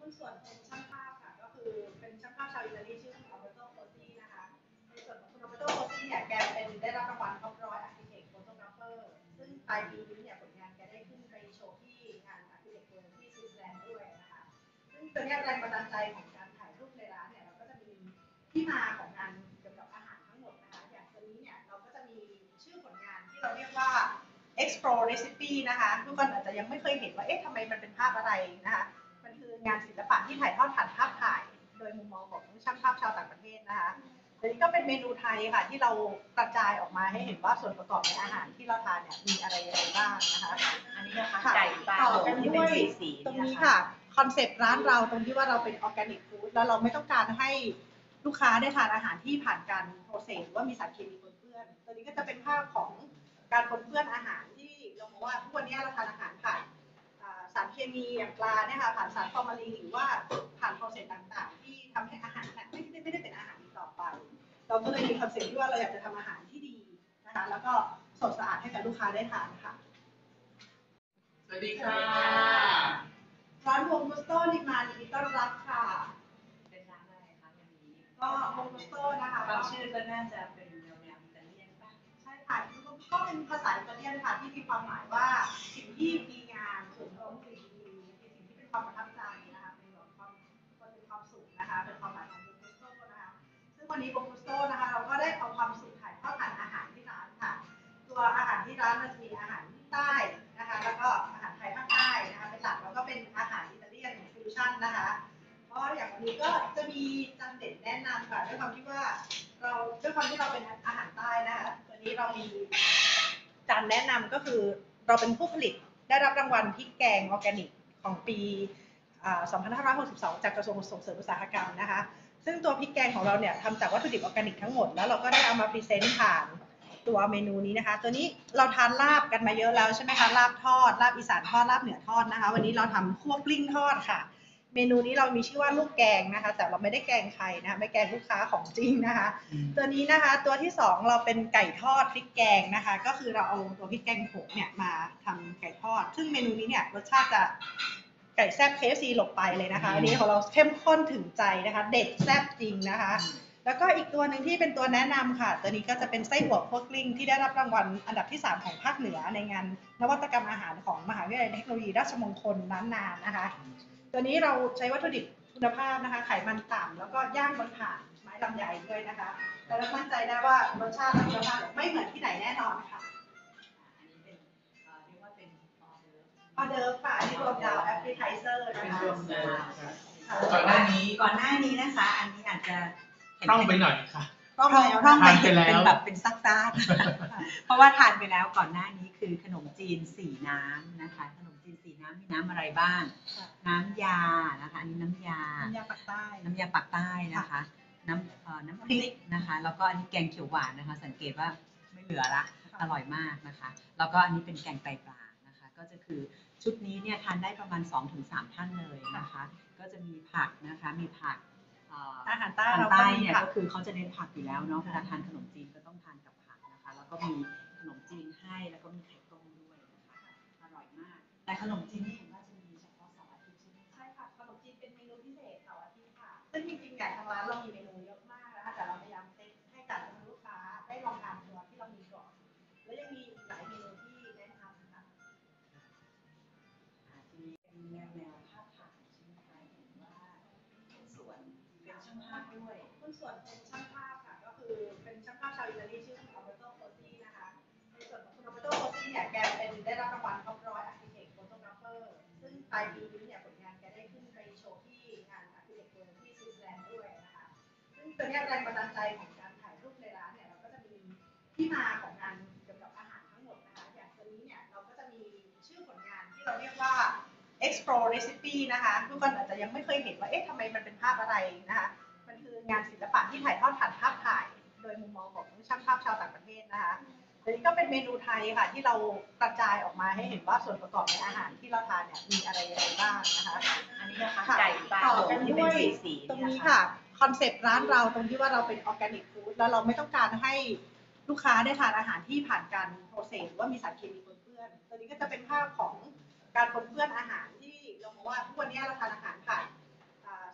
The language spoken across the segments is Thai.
หุ้นส่วนเป็นช่างภาพค่ะก็คือเป็นช่างภาพชาวอิตาลีชื่อคุณอัลเบโตโคซี่นะคะในส่วนของคุณอัลเบโตโคซี่เนี่ยแกเป็นได้รับรางวัลท็อป100 Architect Photographer ซึ่งปลายปีนี้เนี่ยผลงานแกได้ขึ้นไปโชว์ที่งาน Architect World ที่สวิตเซอร์แลนด์ด้วยนะคะซึ่งตัวนี้แรงบันดาลใจของการถ่ายรูปในร้านเนี่ยเราก็จะมีที่มาของงานเกี่ยวกับอาหารทั้งหมดนะคะอย่างตัวนี้เนี่ยเราก็จะมีชื่อผลงานที่เราเรียกว่า Explore Recipe นะคะทุกคนอาจจะยังไม่เคยเห็นว่าเอ๊ะทำไมมันเป็นภาพอะไรนะคะมันคืองานศิลปะที่ถ่ายทอดผ่านภาพถ่ายโดยมุมมองของช่างภาพชาวต่างประเทศนะคะอันนี้ก็เป็นเมนูไทยค่ะที่เรากระจายออกมาให้เห็นว่าส่วนประกอบในอาหารที่เราทานเนี่ยมีอะไรบ้างนะคะอันนี้นะคะไก่ปลาที่เป็นสีตรงนี้ค่ะคอนเซ็ปต์ร้านเราตรงที่ว่าเราเป็นออร์แกนิกฟู้ดแล้วเราไม่ต้องการให้ลูกค้าได้ทานอาหารที่ผ่านการโปรเซสหรือว่ามีสารเคมีปนเปื้อนตัวนี้ก็จะเป็นภาพของการปนเปื้อนอาหารที่เราบอกว่าทุกวันนี้เราทานอาหารผ่านสารเคมีอย่างปลาเนี่ยค่ะผ่านสารฟอร์มาลีนหรือว่าผ่านโปรเซสต่างๆที่ทำให้อาหารไม่ได้เป็นอาหารอีกต่อไปเราก็เลยมีคอนเซ็ปต์ที่ว่าเราอยากจะทำอาหารที่ดีนะคะแล้วก็สดสะอาดให้กับลูกค้าได้ทานค่ะสวัสดีค่ะร้านวงกุสโต้นิมายินดีต้อนรับค่ะเป็นร้านอะไรคะวันนี้ก็วงกุสโต้นะคะฟังชื่อก็น่าจะเป็นแนวอิตาเลียนป่ะใช่ค่ะก็เป็นภาษาอิตาเลียนค่ะที่มีความหมายว่าสิ่งที่ดีงามส่วนรวมสิ่งดีเป็นสิ่งที่เป็นความประทับใจนะคะเป็นความสุขนะคะเป็นความหมายของวงกุสโต้นะคะซึ่งวันนี้วงกุสโต้นะคะเราก็ได้เอาความสุขถ่ายทอดผ่านอาหารที่ร้านค่ะตัวอาหารที่ร้านมันจะมีอาหารใต้นะคะแล้วก็อาหารไทยภาคใต้นะคะเป็นหลักแล้วก็เป็นอาหารอิตาเลียนฟิวชั่นนะคะเพราะอย่างวันนี้ก็จะมีจานเด็ดแนะนำค่ะด้วยความที่เราเป็นอาหารใต้นะคะตัวนี้เรามีจานแนะนำก็คือเราเป็นผู้ผลิตได้รับรางวัลพริกแกงออร์แกนิกของปี2562จากกระทรวงส่งเสริมอุตสาหกรรมนะคะซึ่งตัวพริกแกงของเราเนี่ยทำจากวัตถุดิบออร์แกนิกทั้งหมดแล้วเราก็ได้เอามาพรีเซนต์ผ่านตัวเมนูนี้นะคะตัวนี้เราทานลาบกันมาเยอะแล้วใช่ไหมคะลาบทอดลาบอีสานทอดลาบเหนือทอดนะคะวันนี้เราทำคั่วกลิ้งทอดค่ะเมนูนี้เรามีชื่อว่าลูกแกงนะคะแต่เราไม่ได้แกงใครนะคะไม่แกงลูกค้าของจริงนะคะตัวนี้นะคะตัวที่2เราเป็นไก่ทอดพริกแกงนะคะก็คือเราเอาตัวพริกแกงผงเนี่ยมาทำไก่ทอดซึ่งเมนูนี้เนี่ยรสชาติจะไก่แซ่บ KFC หลบไปเลยนะคะอันนี้ของเราเข้มข้นถึงใจนะคะเด็ดแซ่บจริงนะคะแล้วก็อีกตัวหนึ่งที่เป็นตัวแนะนำค่ะตัวนี้ก็จะเป็นไส้อั่วคั่วกลิ้งที่ได้รับรางวัลอันดับที่3ของภาคเหนือในงานนวัตกรรมอาหารของมหาวิทยาลัยเทคโนโลยีราชมงคลล้านนานะคะตัวนี้เราใช้วัตถุดิบคุณภาพนะคะไขมันต่ำแล้วก็ย่างบนถ่านไม้ลำไยด้วยนะคะแต่เรามั่นใจได้ว่ารสชาติและคุณภาพไม่เหมือนที่ไหนแน่นอนค่ะอันนี้เป็นเรียกว่าเป็นออเดิร์ฟค่ะอันนี้รวมดาวแอปเปิลไทเซอร์นะคะก่อนหน้านี้นะคะอันนี้อาจจะพร่องไปหน่อยค่ะพร่องไปเป็นแบบเป็นซักๆเพราะว่าทานไปแล้วก่อนหน้านี้คือขนมจีน4น้ำนะคะขนมจีน4น้ำมีน้ำอะไรบ้างน้ำยานะคะอันนี้น้ำยาปักใต้นะคะน้ำพริกนะคะแล้วก็อันนี้แกงเขียวหวานนะคะสังเกตว่าไม่เหลือละอร่อยมากนะคะแล้วก็อันนี้เป็นแกงไตปลานะคะก็จะคือชุดนี้เนี่ยทานได้ประมาณ 2-3 ท่านเลยนะคะก็จะมีผักนะคะมีผักอาหารใต้เนี่ยก็คือเขาจะเน้นผักอยู่แล้วเนาะเวลาทานขนมจีนก็ต้องทานกับผักนะคะแล้วก็มีขนมจีนให้แล้วก็มีไข่ต้มด้วยนะคะอร่อยมากแต่ขนมจีนนี่เห็นว่าจะมีเฉพาะเสาร์อาทิตย์ใช่ไหมใช่ค่ะขนมจีนเป็นเมนูพิเศษเสาร์อาทิตย์ค่ะซึ่งจริงๆเนี่ยทางร้านเรามีเมนูเยอะมากนะคะแต่เราพยายามเซตให้กับลูกค้าได้ลองทานตัวที่เรามีก่อนแล้วยังมีหลายเมนูที่แนะนำค่ะทีนี้เป็นแนวภาพถ่ายใช่ไหมคะเห็นว่าเป็นส่วนเป็นช่างภาพด้วยหุ้นส่วนเป็นช่างภาพค่ะก็คือเป็นช่างภาพชาวอิตาลีชื่อคุณอัลเบโตโคซี่นะคะในส่วนของคุณอัลเบโตโคซี่เนี่ยแกเป็นได้รับรางวัลท็อป100 Architect Photographer ซึ่งปลายปีนี้เนี่ยผลงานแกได้ขึ้นไปโชว์ที่งาน Architect World ที่สวิตเซอร์แลนด์ด้วยนะคะซึ่งตัวนี้แรงบันดาลใจของการถ่ายรูปในร้านเนี่ยเราก็จะมีที่มาของงานเกี่ยวกับอาหารทั้งหมดนะคะอย่างตัวนี้เนี่ยเราก็จะมีชื่อผลงานที่เราเรียกว่า Explore Recipe นะคะทุกคนอาจจะยังไม่เคยเห็นว่าเอ๊ะทำไมมันเป็นภาพอะไรนะคะมันคืองานศิลปะที่ถ่ายทอดผ่านภาพถ่ายโดยมุมมองของช่างภาพชาวต่างประเทศนะคะอันนี้ก็เป็นเมนูไทยค่ะที่เรากระจายออกมาให้เห็นว่าส่วนประกอบในอาหารที่เราทานเนี่ยมีอะไรบ้างนะคะอันนี้นะคะไก่ปลาที่เป็นสีตรงนี้ค่ะคอนเซ็ปต์ร้านเราตรงที่ว่าเราเป็นออร์แกนิกฟู้ดแล้วเราไม่ต้องการให้ลูกค้าได้ทานอาหารที่ผ่านการโปรเซสหรือว่ามีสารเคมีปนเปื้อนตัวนี้ก็จะเป็นภาพของการปนเปื้อนอาหารที่เราบอกว่าทุกวันนี้เราทานอาหารผ่าน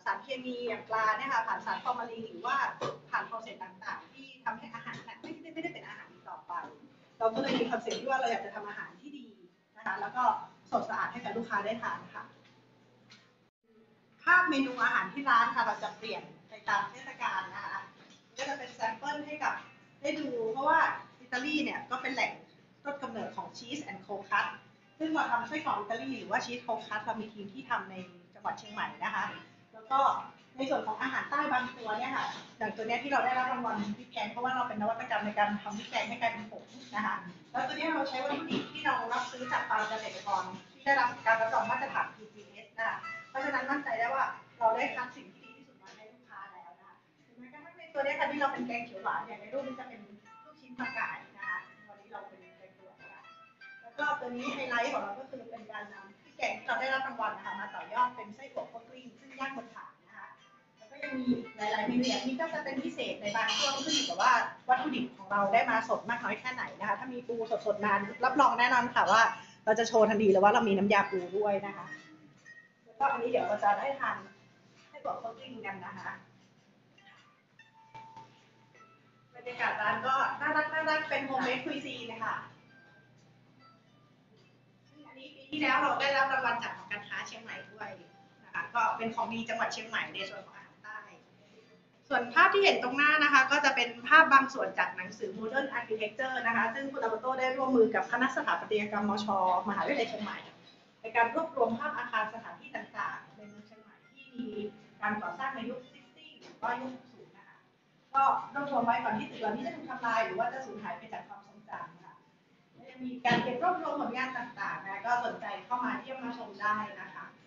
สารเคมีอย่างปลาเนี่ยค่ะผ่านสารฟอร์มาลีนหรือว่าผ่านโปรเซสต่างๆที่ทำให้อาหารไม่ได้เป็นอาหารอีกต่อไปเราก็เลยมีคอนเซ็ปต์ที่ว่าเราอยากจะทำอาหารที่ดีนะคะแล้วก็สดสะอาดให้กับลูกค้าได้ทานค่ะภาพเมนูอาหารที่ร้านค่ะเราจะเปลี่ยนไปตามเทศกาลนะคะก็จะเป็นแซมเปิลให้กับได้ดูเพราะว่าอิตาลีเนี่ยก็เป็นแหล่งต้นกำเนิดของชีสแอนด์โคคัสซึ่งเราทำไส้กรอกอิตาลีหรือว่าชีสโคคัสเรามีทีมที่ทำในจังหวัดเชียงใหม่นะคะแล้วก็ในส่วนของอาหารใต้บางตัวเนี่ยค่ะอย่างตัวเนี้ยที่เราได้รับรางวัลพริกแกงเพราะว่าเราเป็นนวัตกรรมในการทำพริกแกงให้กลายเป็นผงนะคะแล้วตัวเนี้ยเราใช้วัตถุดิบที่เรารับซื้อจากฟาร์มเกษตรกรที่ได้รับการรับรองมาตรฐาน PGS นะคะเพราะฉะนั้นมั่นใจได้ว่าเราได้คัดสิ่งที่ดีที่สุดมาให้ลูกค้าแล้วนะคะถึงแม้กระทั่งในตัวเนี้ยค่ะที่เราเป็นแกงเขียวหวานเนี่ยในรูปนี้จะเป็นลูกชิ้นปลากายนะคะวันนี้เราเป็นแกงเขียวหวานแล้วก็ตัวนี้ไฮไลท์ของเราก็คือเป็นการนำพริกแกงที่เราได้รับรางวัลนะคะมาต่อยอดเป็นไส้อั่วคั่วกลิ้งซึ่งย่างบนถ่านนะคะแล้วก็ยังมีหลายๆเมนูอย่างนี้ก็จะเป็นพิเศษในบางช่วงขึ้นอยู่กับว่าวัตถุดิบของเราได้มาสดมากน้อยแค่ไหนนะคะถ้ามีปูสดๆมารับรองแน่นอนค่ะว่าเราจะโชว์ทันทีเลยว่าเรามีน้ำยาปูด้วยนะคะแล้วก็อันนี้เดี๋ยวเราจะได้ทานไส้อั่วคั่วกลิ้งกันนะคะบรรยากาศร้านก็น่ารักเป็นโฮมเมดคุยซีนะคะอันนี้ปีที่แล้วเราได้รับรางวัลจากหอการค้าเชียงใหม่ด้วยนะคะก็เป็นของดีจังหวัดเชียงใหม่ในส่วนของอาหารใต้ส่วนภาพที่เห็นตรงหน้านะคะก็จะเป็นภาพบางส่วนจากหนังสือ Modern Architecture นะคะซึ่งคุณอาโบโต้ได้ร่วมมือกับคณะสถาปัตยกรรมมช.มหาวิทยาลัยเชียงใหม่ในการรวบรวมภาพอาคารสถานที่ต่างๆในเมืองเชียงใหม่ที่มีการก่อสร้างในยุค 60 หรือว่ายุค 60 นะคะก็รวบรวมไว้ก่อนที่ตึกเหล่านี้จะถูกทำลายหรือว่าจะสูญหายไปจากความทรงจำนะคะจะมีการเก็บรวบรวมผลงานต่างๆนะก็สนใจเข้ามาเยี่ยมมาชมได้นะคะ